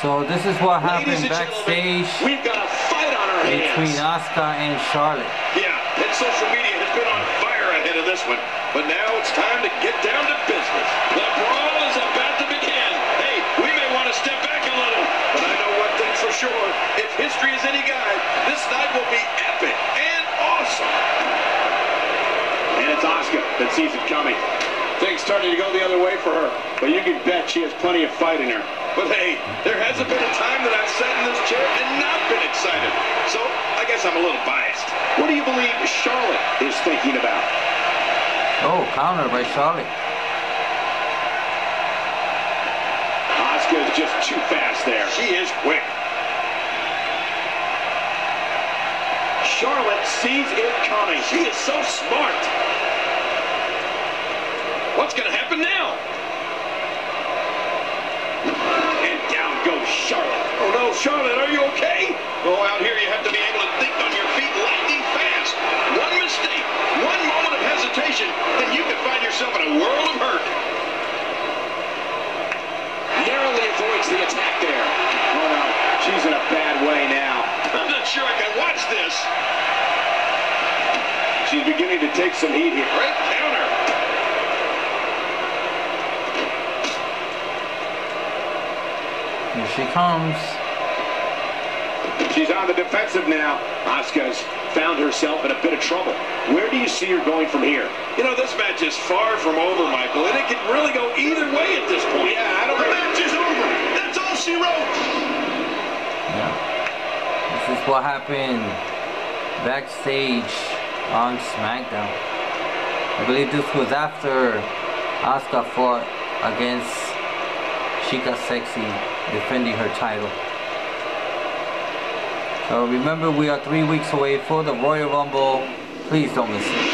So this is what happened backstage we've got a fight on our between hands. Asuka and Charlotte. Yeah, and social media has been on fire ahead of this one. But now it's time to get down to business. The brawl is about to begin. Hey, we may want to step back a little, but I know one thing for sure. If history is any guide, this night will be epic and awesome. And it's Asuka that sees it coming. Things starting to go the other way for her, but you can bet she has plenty of fight in her. But hey, there hasn't been a time that I've sat in this chair and not been excited. So I guess I'm a little biased. What do you believe Charlotte is thinking about? Oh, counter by Charlotte. Asuka is just too fast there. She is quick. Charlotte sees it coming. She is so smart. What's going to happen now? And down goes Charlotte. Oh no, Charlotte, are you okay? Oh, out here you have to be able to think on your feet lightning fast. One mistake, one moment of hesitation, and you can find yourself in a world of hurt. Narrowly avoids the attack there. Oh no, she's in a bad way now. I'm not sure I can watch this. She's beginning to take some heat here. Great counter. Here she comes. She's on the defensive now. Asuka's found herself in a bit of trouble. Where do you see her going from here? You know, this match is far from over, Michael, and it could really go either way at this point. Yeah, I don't know. The match is over. That's all she wrote. Yeah. This is what happened backstage on SmackDown. I believe this was after Asuka fought against Chica Sexy, defending her title. So remember, we are 3 weeks away for the Royal Rumble. Please don't miss it.